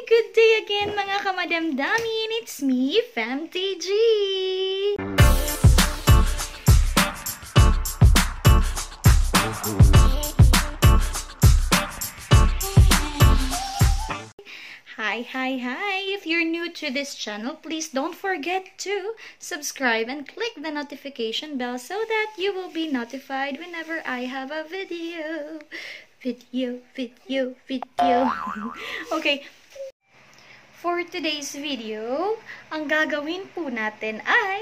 Good day again mga kamadamdamin! It's me, FemTG! Hi! If you're new to this channel, please don't forget to subscribe and click the notification bell so that you will be notified whenever I have a video. Okay. For today's video, ang gagawin po natin ay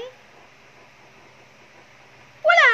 wala!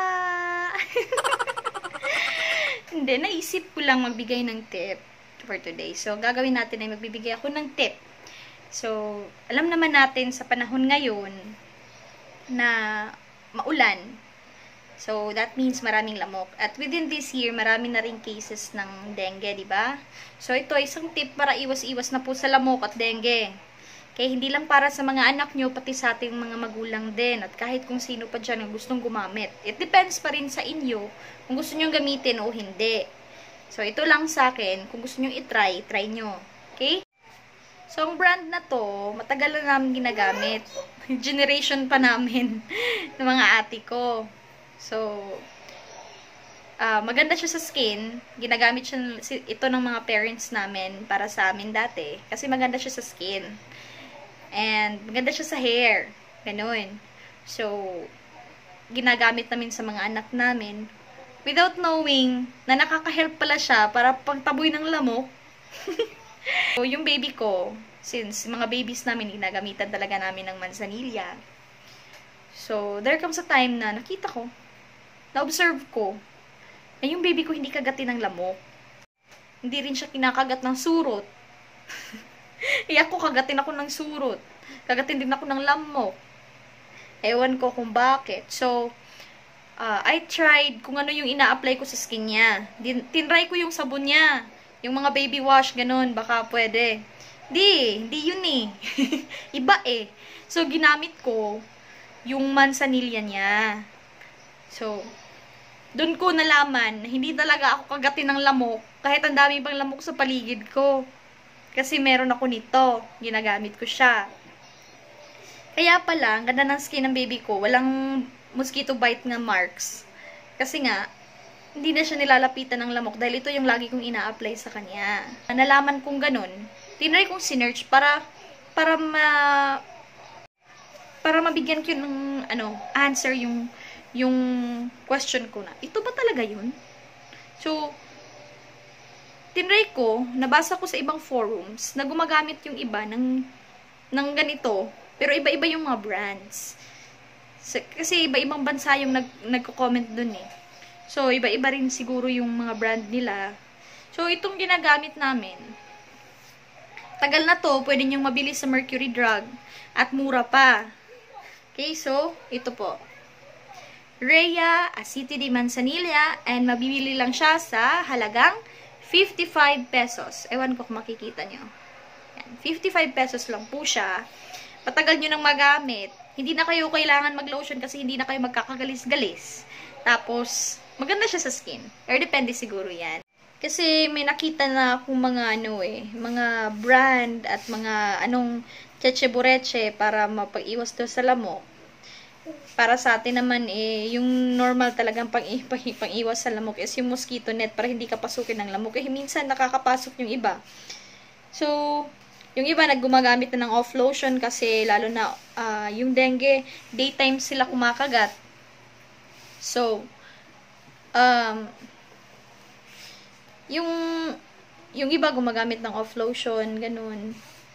Hindi, naisip ko lang magbigay ng tip for today. So, gagawin natin ay magbibigay ako ng tip. So, alam naman natin sa panahon ngayon na maulan. So, that means maraming lamok. At within this year, marami na rin cases ng dengue, di ba? So, ito ay isang tip para iwas-iwas na po sa lamok at dengue. Kaya hindi lang para sa mga anak nyo, pati sa ating mga magulang din. At kahit kung sino pa dyan ang gustong gumamit. It depends pa rin sa inyo kung gusto nyo gamitin o hindi. So, ito lang sa akin. Kung gusto nyo i-try, try nyo. Okay? So, ang brand na to, matagal na namin ginagamit. Generation pa namin ng mga ate ko. So, maganda siya sa skin. Ginagamit siya ito ng mga parents namin para sa amin dati. Kasi maganda siya sa skin. And maganda siya sa hair. Ganun. So, ginagamit namin sa mga anak namin. Without knowing na nakaka-help pala siya para pagtaboy ng lamok. So, yung baby ko, since mga babies namin, ginagamitan talaga namin ng manzanilla. So, there comes a time na nakita ko, na-observe ko, na yung baby ko hindi kagatin ng lamok. Hindi rin siya kinakagat ng surot. Ako, kagatin ako ng surot. Kagatin din ako ng lamok. Ewan ko kung bakit. So, I tried kung ano yung ina-apply ko sa skin niya. Tinry ko yung sabon niya. Yung mga baby wash, ganun. Baka pwede. Hindi yun eh. Iba eh. So, ginamit ko yung manzanilla niya. So, doon ko nalaman na hindi talaga ako kagatin ng lamok kahit ang dami pang lamok sa paligid ko. Kasi meron ako nito. Ginagamit ko siya. Kaya pala, ang ganda ng skin ng baby ko. Walang mosquito bite nga marks. Kasi nga, hindi na siya nilalapitan ng lamok dahil ito yung lagi kong ina-apply sa kanya. Nalaman kong ganun, tinry kong sinearch para mabigyan ko ng answer yung question ko na, ito ba talaga yun? So, tinry ko, nabasa ko sa ibang forums na gumagamit yung iba ng ganito, pero iba-iba yung mga brands. Kasi iba-ibang bansa yung nagko-comment dun eh. So, iba-iba rin siguro yung mga brand nila. So, itong ginagamit namin, tagal na to, pwede nyong mabili sa Mercury Drug at mura pa. Okay, so, ito po. Rhea Aceite de Manzanilla, and mabibili lang siya sa halagang 55 pesos. Ewan ko kung makikita nyo. Yan, 55 pesos lang po siya. Patagal nyo nang magamit. Hindi na kayo kailangan mag-lotion kasi hindi na kayo magkakagalis-galis. Tapos, maganda siya sa skin. Or depende siguro yan. Kasi may nakita na akong mga mga brand at mga cheche-bureche para mapag-iwas to sa lamok. Para sa atin naman yung normal talagang pang-iwas sa lamok is yung mosquito net para hindi ka pasukin ng lamok. Minsan nakakapasok yung iba. So, yung iba naggumagamit na ng off lotion kasi lalo na yung dengue, daytime sila kumakagat. So, yung iba gumagamit ng off lotion, ganun.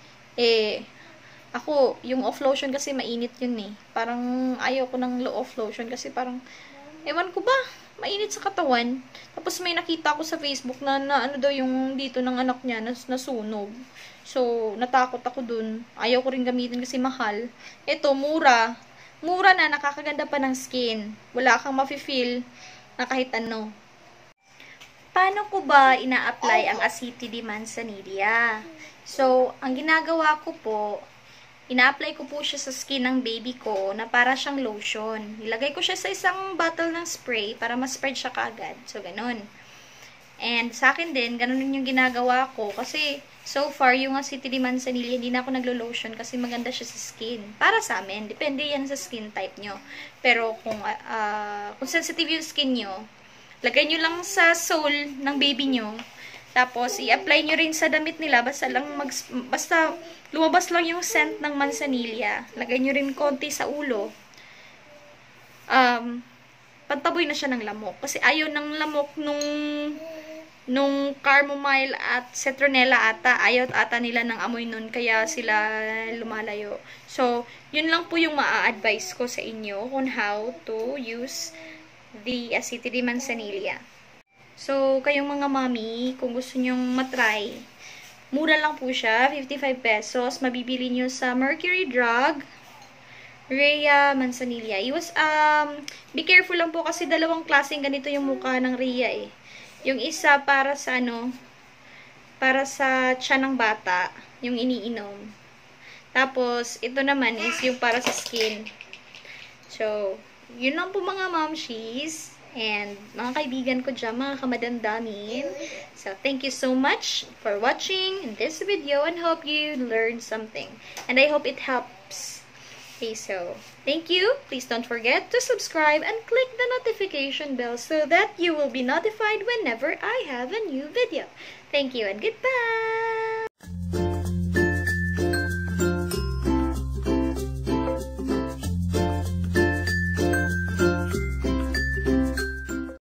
Ako, yung off lotion kasi mainit yun eh. Parang ayaw ko ng low off lotion kasi parang, ewan ko ba, mainit sa katawan. Tapos may nakita ko sa Facebook na daw yung dito ng anak niya, nasunog. So, natakot ako dun. Ayaw ko rin gamitin kasi mahal. Ito, mura. Mura na, nakakaganda pa ng skin. Wala kang mafe-feel na kahit ano. Paano ko ba ina-apply ang Aceite de Manzanilla? So, ang ginagawa ko po, ina-apply ko po siya sa skin ng baby ko na para siyang lotion. Ilagay ko siya sa isang bottle ng spray para ma-spread siya kaagad. So, ganun. And sa akin din, ganun din yung ginagawa ko. Kasi, so far, yung Aceite de Manzanilla, hindi na ako naglo-lotion kasi maganda siya sa skin. Para sa amin, depende yan sa skin type nyo. Pero kung sensitive yung skin nyo, lagay nyo lang sa sole ng baby nyo. Tapos, i-apply nyo rin sa damit nila. Basta lumabas lang yung scent ng manzanilla. Lagay nyo rin konti sa ulo. Pantaboy na siya ng lamok. Kasi ayaw ng lamok nung chamomile at citronella ata. Ayaw ata nila ng amoy nun. Kaya sila lumalayo. So, yun lang po yung maa-advise ko sa inyo on how to use the Aceite de Manzanilla. So, kayong mga mami, kung gusto nyong matry, mura lang po siya, 55 pesos. Mabibili nyo sa Mercury Drug, Rhea Manzanilla. Be careful lang po kasi dalawang klaseng ganito yung mukha ng Rhea eh. Yung isa para sa para sa tiyan ng bata, yung iniinom. Tapos, ito naman is yung para sa skin. So, yun lang po mga momshies. And mga kaibigan ko dyan, mga kamadamdamin. So, thank you so much for watching this video and hope you learned something. And I hope it helps. Okay, so, thank you. Please don't forget to subscribe and click the notification bell so that you will be notified whenever I have a new video. Thank you and goodbye!